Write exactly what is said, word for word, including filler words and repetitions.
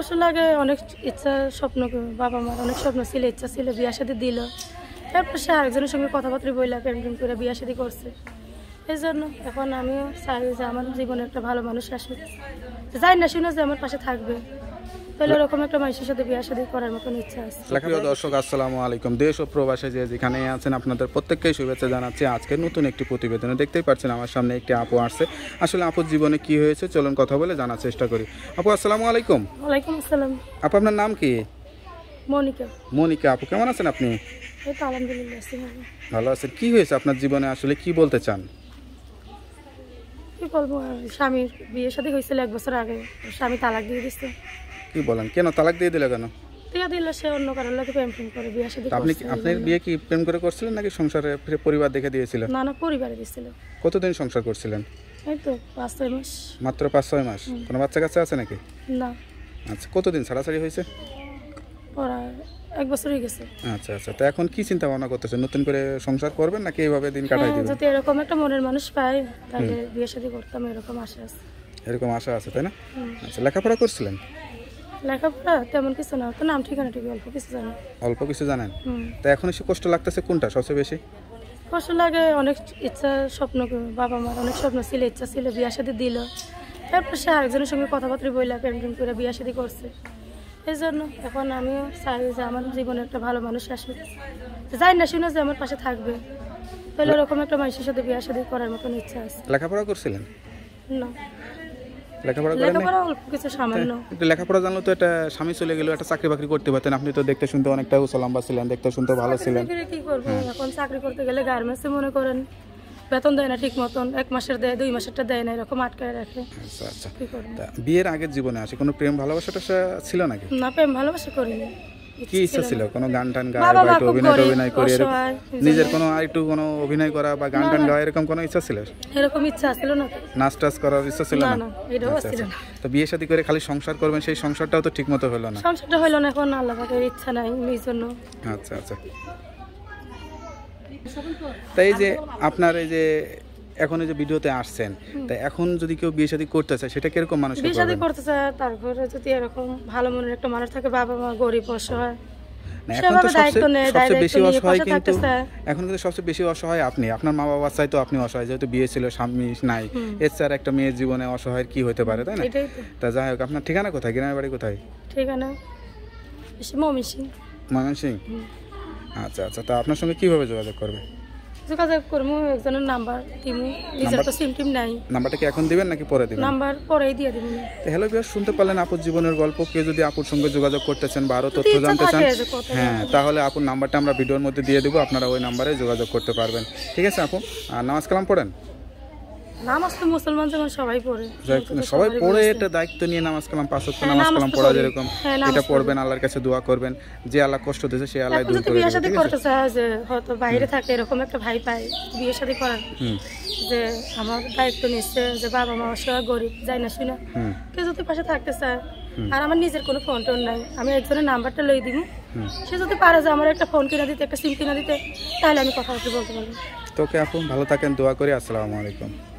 আসলে আগে অনেক ইচ্ছা স্বপ্ন, বাবা মার অনেক স্বপ্ন ছিল, ইচ্ছা ছিল, বিয়া শাদী দিল। তারপর সে আরেকজনের সঙ্গে কথাবার্তা বইলা প্রেম প্রেম করে বিয়া শাদী করছে। এই জন্য এখন আমিও চাই যে আমার জীবনে একটা ভালো মানুষ আসুক, যাই না শুনে যে আমার পাশে থাকবে। তাহলে ওরকম একটা মানুষের সাথে বিয়া শাদী করার মতন ইচ্ছা আছে। প্রিয় দর্শক, আসসালামু আলাইকুম। দেশ ও প্রবাসে যে যেখানে আছেন আপনাদের প্রত্যেককেই শুভেচ্ছা জানাচ্ছি। আজকে নতুন একটি প্রতিবেদনে দেখতেই পাচ্ছেন আমার সামনে একটি আপু আসছে। আসলে আপুর জীবনে কি হয়েছে চলুন কথা বলে জানার চেষ্টা করি। আপু আসসালামু আলাইকুম। ওয়ালাইকুম আসসালাম। আপু আপনার নাম কি? মনিকা। মনিকা আপু, কেমন আছেন আপনি? এই তো আলহামদুলিল্লাহ আছি ভালো। ভালো আছেন। কি হয়েছে আপনার জীবনে, আসলে কি বলতে চান? কি বলবো, স্বামীর বিয়ে শাদী হয়েছিল এক বছর আগে, স্বামী তালাক দিয়ে দিচ্ছে। কি বলেন, কেন তালাক দিয়ে দিলে কেন? দিয়ে দিল, সে অন্য কারোর লোকে প্রেম প্রেম করে বিয়ে শাদী আপনি করছে। আপনার বিয়ে কি প্রেম করে করছিলেন নাকি সংসারে পরিবার দেখে দিয়েছিল? না না, পরিবারে দিছিল। কতদিন সংসার করছিলেন? এই তো পাঁচ ছয় মাস। মাত্র পাঁচ ছয় মাস? কোনো বাচ্চা কাচ্চা আছে নাকি? না। আচ্ছা, কতদিন ছাড়াছাড়ি হয়েছে? পড়া এক বছর হয়ে গেছে। আচ্ছা আচ্ছা, তো এখন কি চিন্তা ভাবনা করতেছেন, নতুন করে সংসার করবেন নাকি এইভাবে দিন কাটাই দিবেন? যদি এরকম একটা মনের মানুষ পাই তাহলে বিয়ে শাদী করতাম, এরকম আশা আছে। এরকম আশা আছে, তাই না? আচ্ছা, লেখাপড়া করছিলেন? লেখাপড়া তেমন কিছু না, তো নাম ঠিকানা ঠিক অল্প কিছু জানি। অল্প কিছু জানেন? তো এখন এসে কষ্ট লাগতেছে কোনটা সবচেয়ে বেশি? কষ্ট লাগে অনেক ইচ্ছা স্বপ্ন, বাবা মার অনেক স্বপ্ন ছিল, ইচ্ছা ছিল, বিয়া শাদী দিল। তারপর সে আরেকজনের সঙ্গে কথাবার্তা বইলা প্রেম প্রেম করে বিয়া শাদী করছে। এই জন্য এখন আমিও চাই যে আমার জীবনে একটা ভালো মানুষ আসুক, যাই না শুনে যে আমার পাশে থাকবে। তাহলে ওরকম একটা মানুষের সাথে বিয়া শাদী করার মতন ইচ্ছা আছে। লেখাপড়া করছিলেন? না, লেখাপড়া করেন? লেখাপড়া অল্প কিছু সামান্য। একটু লেখাপড়া জানলে তো একটা স্বামী চলে গেল, একটা চাকরি বাকরি করতে পারতেন। আপনি তো দেখতে শুনতে অনেকটা উচ্চলম্বা ছিলেন, দেখতে শুনতে ভালো ছিলেন। কি করবো এখন, চাকরি করতে গেলে গার্মেন্টসে মনে করেন বেতন দেয় না ঠিক মতন, এক মাসের দেয়, দুই মাসেরটা দেয় না, এরকম আটকায় রাখে। আচ্ছা আচ্ছা, কি করবো। বিয়ের আগের জীবনে আসে কোনো প্রেম ভালোবাসাটা ছিল নাকি? না, প্রেম ভালোবাসা করিনি। কি ইচ্ছা ছিল, কোনো গান টান গাওয়া বা একটু অভিনয় অভিনয় করে নিজের কোনো আর একটু কোনো অভিনয় করা বা গান টান গাওয়া এরকম কোনো ইচ্ছা ছিল? এরকম ইচ্ছা ছিল না, নাচ টাচ করার ইচ্ছা ছিল না? না, এটাও ছিল না। তো বিয়ে শাদী করে খালি সংসার করবেন, সেই সংসারটাও তো ঠিক মতো হলো না। সংসারটা হইলো না, এখন আল্লাহ পাকের ইচ্ছা নাই এই জন্য। আচ্ছা আচ্ছা, তাই যে আপনার এই যে এখন এই যে ভিডিওতে আসছেন, তাই এখন যদি কেউ বিয়ে শাদী করতে চায় সেটা কিরকম মানুষ বিয়ে শাদী করতে চায়, তারপরে যদি এরকম ভালো মনের একটা মানুষ থাকে, বাবা মা গরিব অসহায়, এখন তো সবচেয়ে বেশি অসহায় কিন্তু এখন কিন্তু সবচেয়ে বেশি অসহায় আপনি। আপনার মা বাবা চাই তো আপনি অসহায়, যেহেতু বিয়ে ছিল, স্বামী নাই, এছাড়া একটা মেয়ের জীবনে অসহায় কি হতে পারে, তাই না? তা যাই হোক, আপনার ঠিকানা কোথায়, গ্রামের বাড়ি কোথায়? ঠিকানা ময়মনসিংহ। ময়মনসিংহ, আচ্ছা আচ্ছা। তা আপনার সঙ্গে কিভাবে যোগাযোগ করবে? যোগাযোগ করবো, একজনের নাম্বার দিমু, নিজের তো সিম টিম নাই। নাম্বারটা কি এখন দিবেন নাকি পরে দিবেন? নাম্বার পরেই দিয়ে দিবেন। হ্যালো ভিউয়ার্স, শুনতে পারলেন আপুর জীবনের গল্প। কেউ যদি আপুর সঙ্গে যোগাযোগ করতে চান বা আরো তথ্য জানতে চান, হ্যাঁ, তাহলে আপুর নাম্বারটা আমরা ভিডিওর মধ্যে দিয়ে দেবো, আপনারা ওই নাম্বারে যোগাযোগ করতে পারবেন। ঠিক আছে আপু, আর নামাজ কালাম পড়েন? নামাজ তো মুসলমান যেমন সবাই পড়ে, সবাই পড়ে, এটা দায়িত্ব নিয়ে নামাজ কালাম, পাঁচ ওয়াক্ত নামাজ কালাম পড়া যেরকম, এটা পড়বেন, আল্লাহর কাছে দোয়া করবেন, যে আল্লাহ কষ্ট দিয়েছে সে আল্লাহ দূর করে বিয়ে শাদী করতে চায়, যে হয়তো বাইরে থাকে, এরকম একটা ভাই পায় বিয়ে শাদী করার, যে আমার দায়িত্ব নিচ্ছে, যে বাবা মা অসহায় গরিব, যাই না শুনে কেউ যদি পাশে থাকতে চায়, আর আমার নিজের কোনো ফোন টোন নাই, আমি একজনের নাম্বারটা লই দিব, সে যদি পারে যে আমার একটা ফোন কিনা দিতে, একটা সিম কিনা দিতে, তাহলে আমি কথা বলতে পারবো। তোকে আপু ভালো থাকেন, দোয়া করি। আসসালামু আলাইকুম।